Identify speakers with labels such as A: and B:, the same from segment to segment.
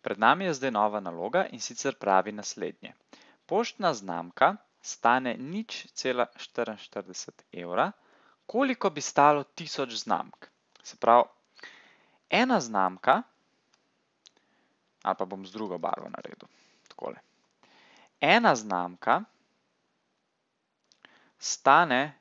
A: Pred nami je zdaj nova naloga in sicer pravi naslednje. Poštna znamka stane 0,44 evra, koliko bi stalo 1000 znamk. Se pravi, ena znamka, ali pa bom z drugo barvo naredil, takole. Ena znamka stane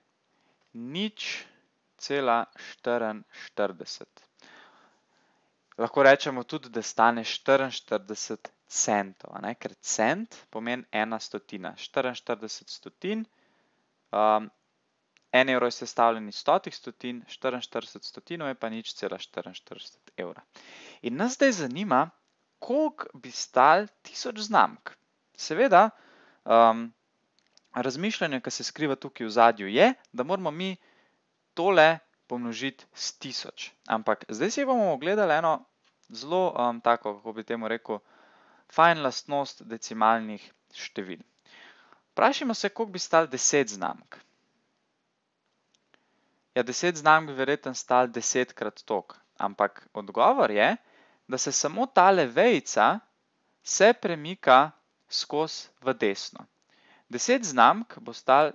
A: 0,44. Lahko rečemo tudi, da stane 44 centov, ker cent pomeni ena stotina. 44 stotin, 1 evro je sestavljen iz 100 stotin, 44 stotinov je pa 0,44 evra. In nas zdaj zanima, koliko bi stal 1000 znamk. Seveda, razmišljanje, ki se skriva tukaj v zadju, je, da moramo mi tole pomnožiti s 1000. Ampak zdaj si bomo ogledali eno zelo tako, kako bi temu rekel, fajn lastnost decimalnih števil. Vprašajmo se, koliko bi stal 10 znamk. Ja, 10 znamk bi verjetno stal 10-krat toliko. Ampak odgovor je, da se samo tale vejica se premika skozi v desno. 10 znamk bo stal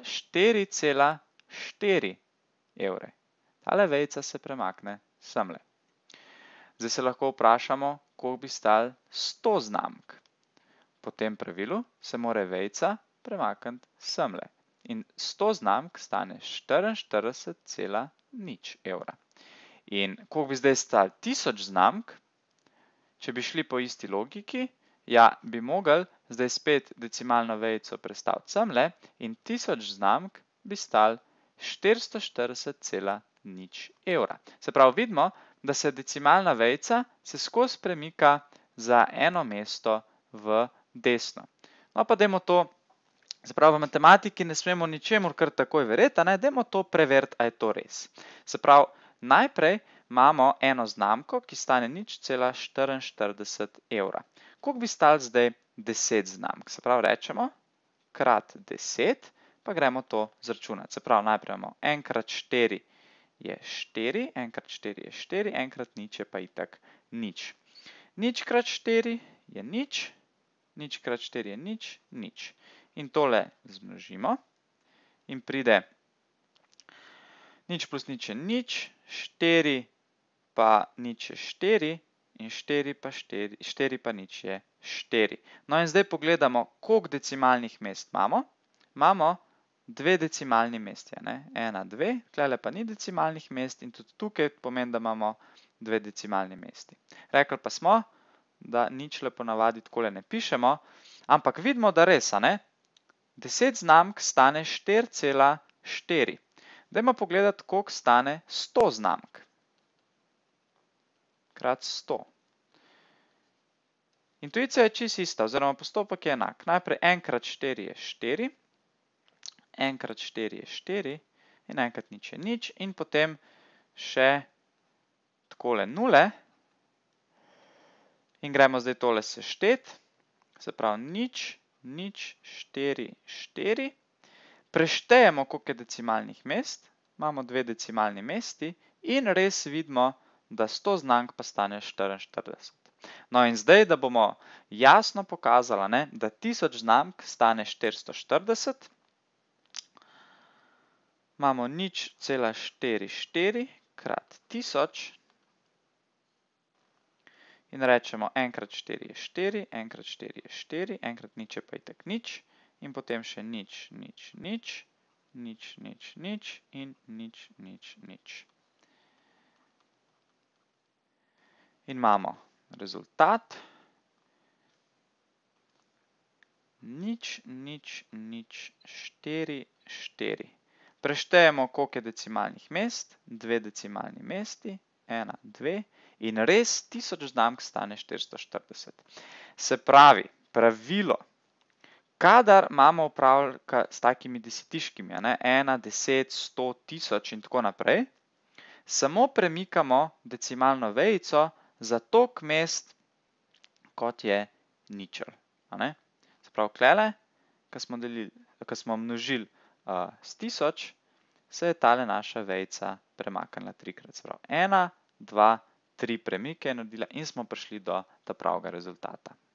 A: 4,4 evre. Tale vejica se premakne semle. Zdaj se lahko vprašamo, koliko bi stal 100 znamk. Po tem pravilu se mora vejica premakniti semle. In 100 znamk stane 44,0 evra. In koliko bi zdaj stal 1000 znamk, če bi šli po isti logiki, ja, bi mogli zdaj spet decimalno vejico prestaviti semle in 1000 znamk bi stal 440,0 evra. Se pravi, vidimo, da se decimalna vejica se skozi premika za eno mesto v desno. No, pa dajmo to, se pravi, v matematiki ne smemo ničemur kar takoj verjeti, dajmo to preveriti, a je to res. Se pravi, najprej imamo eno znamko, ki stane 0,44 evra. Koliko bi stal zdaj 10 znamk? Se pravi, rečemo krat 10, pa gremo to zračunati. Se pravi, najprej imamo 1 krat 4 je 4, 1 krat 4 je 4, 1 krat 0 je pa itak 0. 0 krat 4 je 0, 0 krat 4 je 0, 0. In tole zmnožimo in pride 0 plus 0 je 0, 4 pa 0 je 4 in 4 pa 0 je 4. No in zdaj pogledamo, koliko decimalnih mest imamo. Imamo 2 decimalni mesti, 1, 2, tukaj pa ni decimalnih mest in tudi tukaj pomeni, da imamo 2 decimalni mesti. Rekli pa smo, da ničle ponavadi takole ne pišemo, ampak vidimo, da res, 10 znamk stane 4,4. Dajmo pogledati, koliko stane 100 znamk. Krat 100. Intuicija je čisto ista, oziroma postopek je enak. Najprej 1 krat 4 je 4, 1 krat 4 je 4 in 1 krat 0 je 0 in potem še takole nule. In gremo zdaj tole sešteti, se pravi 0, 0, 4, 4. Preštejemo, koliko je decimalnih mest, imamo 2 decimalni mesti in res vidimo, da 100 znamk pa stane 44. No in zdaj, da bomo jasno pokazali, da 1000 znamk stane 440, imamo 0,44 krat 1000 in rečemo 1 krat 4 je 4, 1 krat 4 je 4, 1 krat 0 je pa itak 0 in potem še 0, 0, 0, 0, 0, 0 in 0, 0, 0. In imamo rezultat 0, 0, 0, 4, 4. Preštejemo, koliko je decimalnih mest, 2 decimalni mesti, 1, 2 in res 1000 znamk stane 440. Se pravi, pravilo, kadar imamo opravka s takimi desetiškimi, 1, 10, 100, 1000 in tako naprej, samo premikamo decimalno vejico za toliko mest, kot je ničel. Se pravi, klele, ko smo množili s 1000, se je tale naša vejica premaknila 3-krat. Se pravi, 1, 2, 3 premike naredila in smo prišli do ta pravega rezultata.